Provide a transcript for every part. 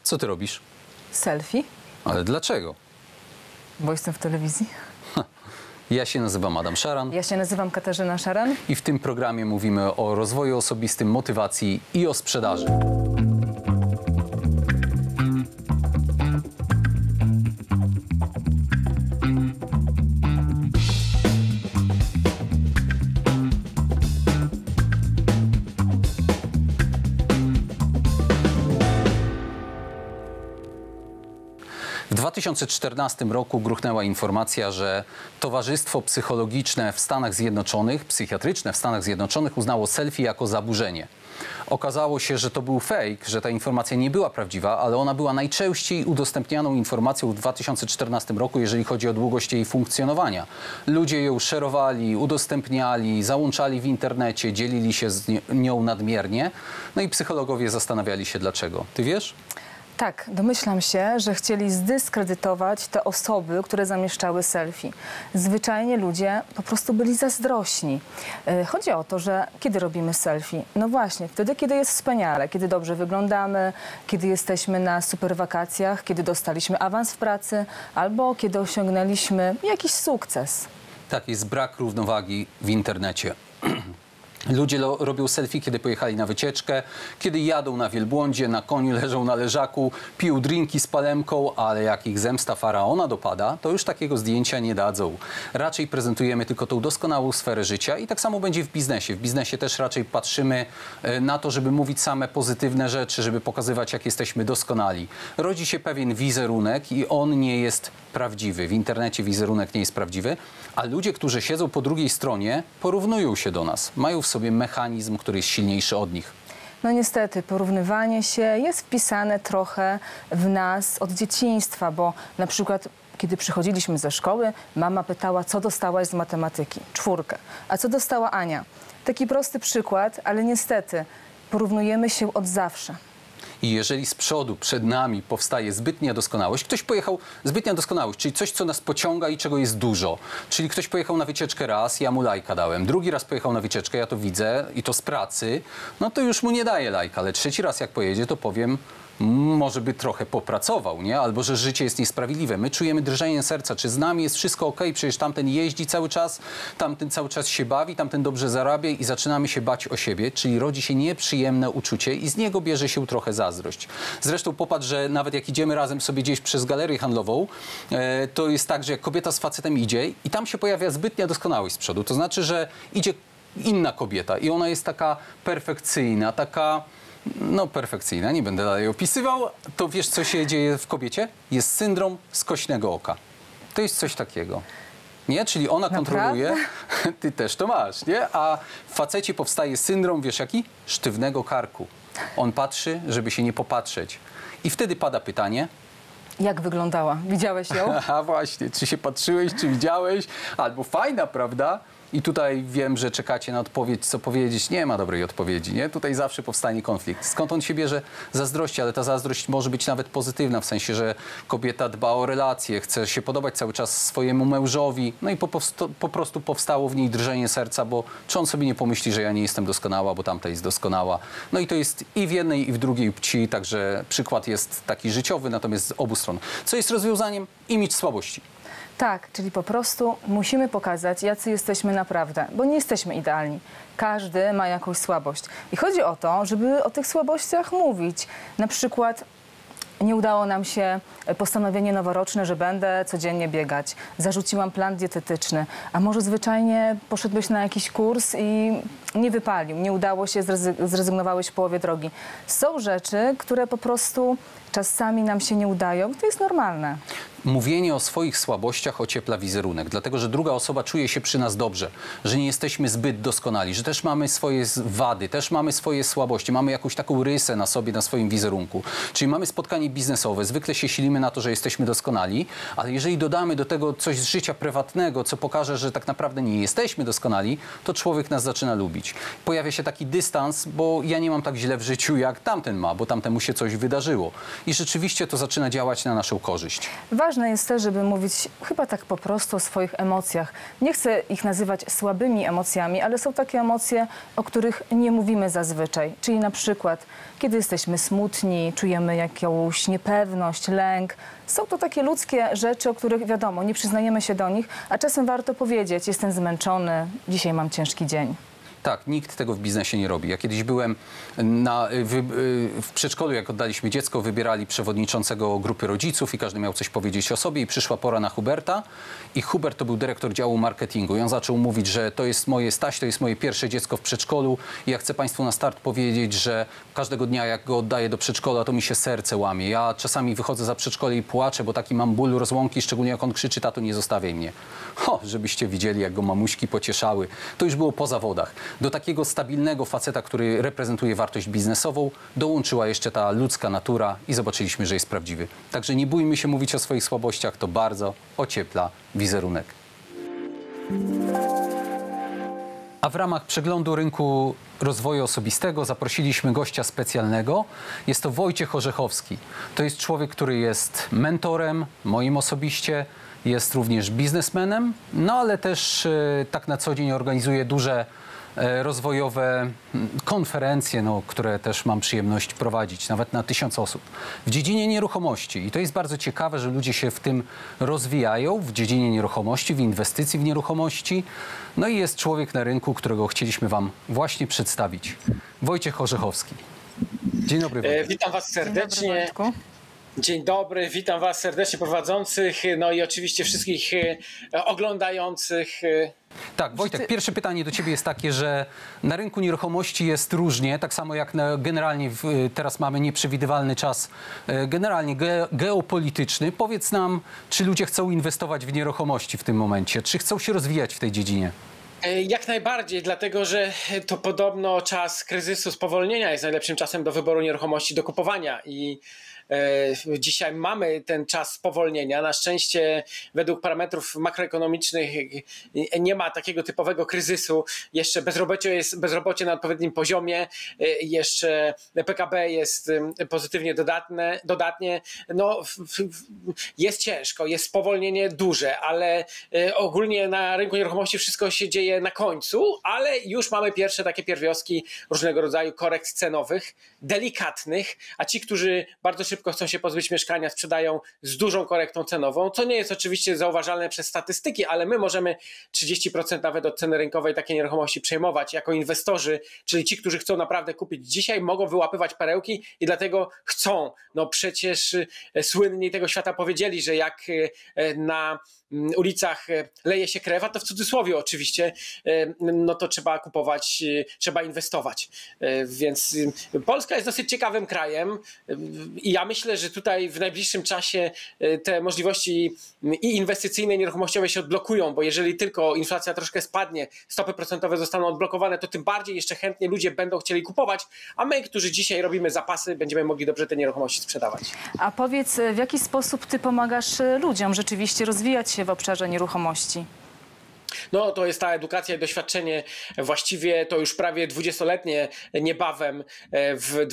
Co ty robisz? Selfie, Ale dlaczego? bo jestem w telewizji. Ja się nazywam Adam Szaran Ja się nazywam Katarzyna Szaran. i w tym programie mówimy o rozwoju osobistym, motywacji i o sprzedaży. W 2014 roku gruchnęła informacja, że Towarzystwo Psychologiczne w Stanach Zjednoczonych, psychiatryczne w Stanach Zjednoczonych uznało selfie jako zaburzenie. Okazało się, że to był fake, że ta informacja nie była prawdziwa, ale ona była najczęściej udostępnianą informacją w 2014 roku, jeżeli chodzi o długość jej funkcjonowania. Ludzie ją szerowali, udostępniali, załączali w internecie, dzielili się z nią nadmiernie. No i psychologowie zastanawiali się dlaczego. Ty wiesz? Tak, domyślam się, że chcieli zdyskredytować te osoby, które zamieszczały selfie. Zwyczajnie ludzie po prostu byli zazdrośni. Chodzi o to, że kiedy robimy selfie? No właśnie, wtedy, kiedy jest wspaniale, kiedy dobrze wyglądamy, kiedy jesteśmy na super wakacjach, kiedy dostaliśmy awans w pracy albo kiedy osiągnęliśmy jakiś sukces. Tak, jest brak równowagi w internecie. Ludzie robią selfie, kiedy pojechali na wycieczkę, kiedy jadą na wielbłądzie, na koniu, leżą na leżaku, piją drinki z palemką, ale jak ich zemsta faraona dopada, to już takiego zdjęcia nie dadzą. Raczej prezentujemy tylko tą doskonałą sferę życia i tak samo będzie w biznesie. W biznesie też raczej patrzymy na to, żeby mówić same pozytywne rzeczy, żeby pokazywać, jak jesteśmy doskonali. Rodzi się pewien wizerunek i on nie jest prawdziwy. W internecie wizerunek nie jest prawdziwy, a ludzie, którzy siedzą po drugiej stronie, porównują się do nas. Mają w sobie mechanizm, który jest silniejszy od nich. No niestety, porównywanie się jest wpisane trochę w nas od dzieciństwa, bo na przykład kiedy przychodziliśmy ze szkoły, mama pytała, co dostałaś z matematyki? 4. A co dostała Ania? Taki prosty przykład, ale niestety porównujemy się od zawsze. I jeżeli z przodu, przed nami powstaje zbytnia doskonałość, ktoś pojechał, zbytnia doskonałość, czyli coś, co nas pociąga i czego jest dużo. Czyli ktoś pojechał na wycieczkę raz, ja mu lajka dałem. Drugi raz pojechał na wycieczkę, ja to widzę i to z pracy, no to już mu nie daję lajka, ale trzeci raz jak pojedzie, to powiem, może by trochę popracował, nie? Albo że życie jest niesprawiedliwe. My czujemy drżenie serca, czy z nami jest wszystko okej, przecież tamten jeździ cały czas, tamten cały czas się bawi, tamten dobrze zarabia i zaczynamy się bać o siebie, czyli rodzi się nieprzyjemne uczucie i z niego bierze się trochę zazdrość. Zresztą popatrz, że nawet jak idziemy razem sobie gdzieś przez galerię handlową, to jest tak, że jak kobieta z facetem idzie i tam się pojawia zbytnia doskonałość z przodu, to znaczy, że idzie inna kobieta i ona jest taka perfekcyjna, taka... No perfekcyjna, nie będę dalej opisywał. To wiesz, co się dzieje w kobiecie? Jest syndrom skośnego oka. To jest coś takiego. Nie? Czyli ona kontroluje, ty też to masz, nie? A w facecie powstaje syndrom, wiesz jaki? Sztywnego karku. On patrzy, żeby się nie popatrzeć. I wtedy pada pytanie. Jak wyglądała? Widziałeś ją? A właśnie, czy się patrzyłeś, czy widziałeś? Albo fajna, prawda? I tutaj wiem, że czekacie na odpowiedź, co powiedzieć. Nie ma dobrej odpowiedzi, nie? Tutaj zawsze powstanie konflikt. Skąd on się bierze? Zazdrości, ale ta zazdrość może być nawet pozytywna, w sensie, że kobieta dba o relacje, chce się podobać cały czas swojemu mężowi, no i po prostu powstało w niej drżenie serca, bo czy on sobie nie pomyśli, że ja nie jestem doskonała, bo tamta jest doskonała. No i to jest i w jednej, i w drugiej płci, także przykład jest taki życiowy, natomiast z obu stron. Co jest rozwiązaniem? Imidż słabości. Tak, czyli po prostu musimy pokazać, jacy jesteśmy naprawdę, bo nie jesteśmy idealni. Każdy ma jakąś słabość. I chodzi o to, żeby o tych słabościach mówić. Na przykład nie udało nam się postanowienie noworoczne, że będę codziennie biegać. Zarzuciłam plan dietetyczny. A może zwyczajnie poszedłeś na jakiś kurs i nie wypalił, nie udało się, zrezygnowałeś w połowie drogi. Są rzeczy, które po prostu czasami nam się nie udają. To jest normalne. Mówienie o swoich słabościach ociepla wizerunek, dlatego że druga osoba czuje się przy nas dobrze, że nie jesteśmy zbyt doskonali, że też mamy swoje wady, też mamy swoje słabości, mamy jakąś taką rysę na sobie, na swoim wizerunku. Czyli mamy spotkanie biznesowe, zwykle się silimy na to, że jesteśmy doskonali, ale jeżeli dodamy do tego coś z życia prywatnego, co pokaże, że tak naprawdę nie jesteśmy doskonali, to człowiek nas zaczyna lubić. robić. Pojawia się taki dystans, bo ja nie mam tak źle w życiu, jak tamten ma, bo tamtemu się coś wydarzyło. I rzeczywiście to zaczyna działać na naszą korzyść. Ważne jest też, żeby mówić chyba tak po prostu o swoich emocjach. Nie chcę ich nazywać słabymi emocjami, ale są takie emocje, o których nie mówimy zazwyczaj. Czyli na przykład, kiedy jesteśmy smutni, czujemy jakąś niepewność, lęk. Są to takie ludzkie rzeczy, o których wiadomo, nie przyznajemy się do nich, a czasem warto powiedzieć, jestem zmęczony, dzisiaj mam ciężki dzień. Tak, nikt tego w biznesie nie robi. Ja kiedyś byłem w przedszkolu, jak oddaliśmy dziecko, wybierali przewodniczącego grupy rodziców i każdy miał coś powiedzieć o sobie i przyszła pora na Huberta i Hubert to był dyrektor działu marketingu i on zaczął mówić, że to jest moje Staś, to jest moje pierwsze dziecko w przedszkolu i ja chcę Państwu na start powiedzieć, że każdego dnia jak go oddaję do przedszkola, to mi się serce łamie. Ja czasami wychodzę za przedszkole i płaczę, bo taki mam ból rozłąki, szczególnie jak on krzyczy, tato nie zostawiaj mnie. Żebyście widzieli, jak go mamuśki pocieszały. To już było po zawodach. Do takiego stabilnego faceta, który reprezentuje wartość biznesową, dołączyła jeszcze ta ludzka natura i zobaczyliśmy, że jest prawdziwy. Także nie bójmy się mówić o swoich słabościach, to bardzo ociepla wizerunek. A w ramach przeglądu rynku rozwoju osobistego zaprosiliśmy gościa specjalnego. Jest to Wojciech Orzechowski. To jest człowiek, który jest mentorem, moim osobiście, jest również biznesmenem, no ale też tak na co dzień organizuje duże rozwojowe konferencje, które też mam przyjemność prowadzić, nawet na 1000 osób. W dziedzinie nieruchomości. I to jest bardzo ciekawe, że ludzie się w tym rozwijają, w dziedzinie nieruchomości, w inwestycji w nieruchomości. No i jest człowiek na rynku, którego chcieliśmy Wam właśnie przedstawić. Wojciech Orzechowski. Dzień dobry. Wojciech. Witam Was serdecznie. Dzień dobry, Wojtku. Dzień dobry, witam Was serdecznie prowadzących, no i oczywiście wszystkich oglądających. Tak, Wojtek, pierwsze pytanie do Ciebie jest takie, że na rynku nieruchomości jest różnie, tak samo jak generalnie teraz mamy nieprzewidywalny czas, generalnie geopolityczny. Powiedz nam, czy ludzie chcą inwestować w nieruchomości w tym momencie, czy chcą się rozwijać w tej dziedzinie? Jak najbardziej, dlatego że to podobno czas kryzysu, spowolnienia jest najlepszym czasem do wyboru nieruchomości, do kupowania i dzisiaj mamy ten czas spowolnienia. Na szczęście według parametrów makroekonomicznych nie ma takiego typowego kryzysu. Jeszcze bezrobocie na odpowiednim poziomie, jeszcze PKB jest pozytywnie dodatnie. No, jest ciężko, jest spowolnienie duże, ale ogólnie na rynku nieruchomości wszystko się dzieje na końcu, ale już mamy pierwsze takie pierwiastki różnego rodzaju korekt cenowych, delikatnych, a ci, którzy bardzo szybko chcą się pozbyć mieszkania, sprzedają z dużą korektą cenową, co nie jest oczywiście zauważalne przez statystyki, ale my możemy 30% nawet od ceny rynkowej takiej nieruchomości przejmować jako inwestorzy, czyli ci, którzy chcą naprawdę kupić dzisiaj, mogą wyłapywać perełki i dlatego chcą. No przecież słynni tego świata powiedzieli, że jak na ulicach leje się krew, a to w cudzysłowie oczywiście, no to trzeba kupować, trzeba inwestować. Więc Polska jest dosyć ciekawym krajem i ja myślę, że tutaj w najbliższym czasie te możliwości i inwestycyjne, i nieruchomościowe się odblokują, bo jeżeli tylko inflacja troszkę spadnie, stopy procentowe zostaną odblokowane, to tym bardziej jeszcze chętnie ludzie będą chcieli kupować, a my, którzy dzisiaj robimy zapasy, będziemy mogli dobrze te nieruchomości sprzedawać. A powiedz, w jaki sposób ty pomagasz ludziom rzeczywiście rozwijać się w obszarze nieruchomości? No to jest ta edukacja i doświadczenie właściwie to już prawie 20-letnie niebawem w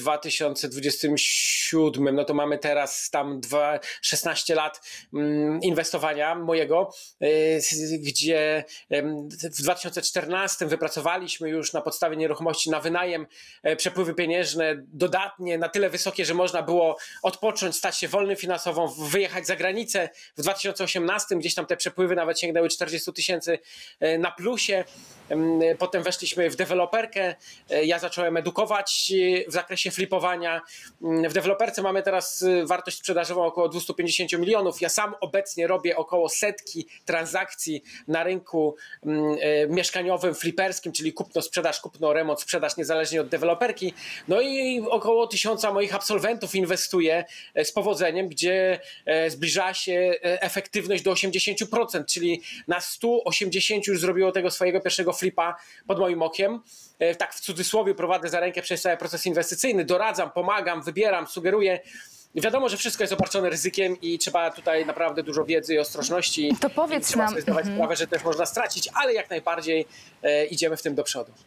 2027, no to mamy teraz tam 16 lat inwestowania mojego, gdzie w 2014 wypracowaliśmy już na podstawie nieruchomości na wynajem przepływy pieniężne dodatnie na tyle wysokie, że można było odpocząć, stać się wolnym finansowo, wyjechać za granicę. W 2018 gdzieś tam te przepływy nawet sięgnęły 40 000 na plusie. Potem weszliśmy w deweloperkę. Ja zacząłem edukować w zakresie flipowania. W deweloperce mamy teraz wartość sprzedażową około 250 milionów. Ja sam obecnie robię około 100 transakcji na rynku mieszkaniowym, fliperskim, czyli kupno, sprzedaż, kupno, remont, sprzedaż niezależnie od deweloperki. No i około 1000 moich absolwentów inwestuje z powodzeniem, gdzie zbliża się efektywność do 80%, czyli na 180 już zrobiło tego swojego pierwszego flipa pod moim okiem. Tak w cudzysłowie prowadzę za rękę przez cały proces inwestycyjny, doradzam, pomagam, wybieram, sugeruję. Wiadomo, że wszystko jest obarczone ryzykiem i trzeba tutaj naprawdę dużo wiedzy i ostrożności. To powiedz trzeba nam, sobie zdawać sprawę, że też można stracić, ale jak najbardziej idziemy w tym do przodu.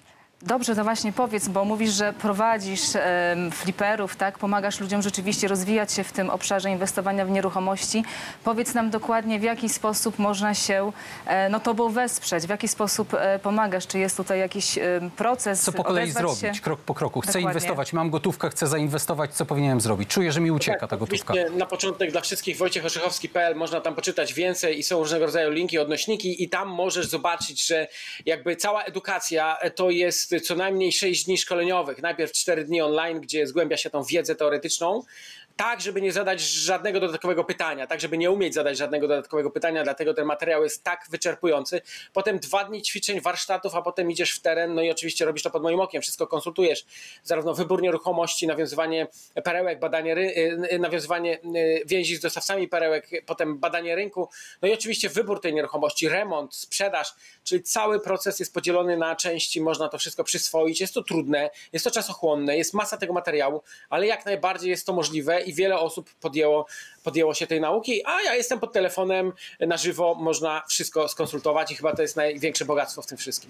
Dobrze, to właśnie powiedz, bo mówisz, że prowadzisz fliperów, tak? Pomagasz ludziom rzeczywiście rozwijać się w tym obszarze inwestowania w nieruchomości. Powiedz nam dokładnie, w jaki sposób można się tobą wesprzeć, w jaki sposób pomagasz, czy jest tutaj jakiś proces? Co po kolei odezwać zrobić, się? krok po kroku. Chcę Dokładnie. inwestować, mam gotówkę, chcę zainwestować, co powinienem zrobić? Czuję, że mi ucieka ta gotówka. Oczywiście na początek dla wszystkich wojciechorzechowski.pl, można tam poczytać więcej i są różnego rodzaju linki, odnośniki i tam możesz zobaczyć, że jakby cała edukacja to jest co najmniej 6 dni szkoleniowych. Najpierw 4 dni online, gdzie zgłębia się tą wiedzę teoretyczną, tak, żeby nie zadać żadnego dodatkowego pytania, tak, żeby nie umieć zadać żadnego dodatkowego pytania, dlatego ten materiał jest tak wyczerpujący. Potem 2 dni ćwiczeń, warsztatów, a potem idziesz w teren, no i oczywiście robisz to pod moim okiem, wszystko konsultujesz, zarówno wybór nieruchomości, nawiązywanie perełek, nawiązywanie więzi z dostawcami perełek, potem badanie rynku, no i oczywiście wybór tej nieruchomości, remont, sprzedaż, czyli cały proces jest podzielony na części, można to wszystko przyswoić, jest to trudne, jest to czasochłonne, jest masa tego materiału, ale jak najbardziej jest to możliwe i wiele osób podjęło się tej nauki, a ja jestem pod telefonem na żywo, można wszystko skonsultować i chyba to jest największe bogactwo w tym wszystkim.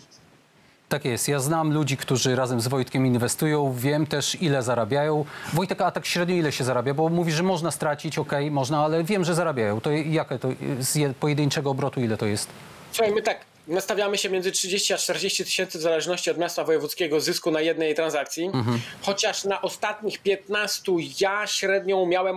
Tak jest. Ja znam ludzi, którzy razem z Wojtkiem inwestują. Wiem też, ile zarabiają. Wojtek, a tak średnio ile się zarabia? Bo mówi, że można stracić, okej, można, ale wiem, że zarabiają. To jakie to z pojedynczego obrotu, ile to jest? Słuchaj, my tak nastawiamy się między 30 a 40 tysięcy w zależności od miasta wojewódzkiego zysku na jednej transakcji. Chociaż na ostatnich 15 ja średnią miałem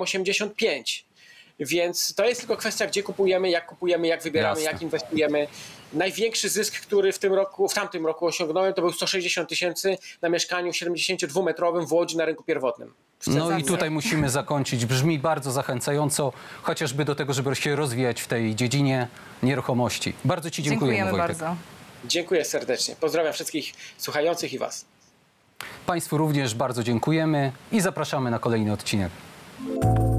85. Więc to jest tylko kwestia, gdzie kupujemy, jak wybieramy, Jasne. jak inwestujemy. Największy zysk, który w tamtym roku osiągnąłem, to był 160 tysięcy na mieszkaniu 72-metrowym w Łodzi na rynku pierwotnym. No i tutaj musimy zakończyć. Brzmi bardzo zachęcająco, chociażby do tego, żeby się rozwijać w tej dziedzinie nieruchomości. Bardzo Ci dziękujemy, Wojtek. bardzo. Dziękuję serdecznie. Pozdrawiam wszystkich słuchających i Was. Państwu również bardzo dziękujemy i zapraszamy na kolejny odcinek.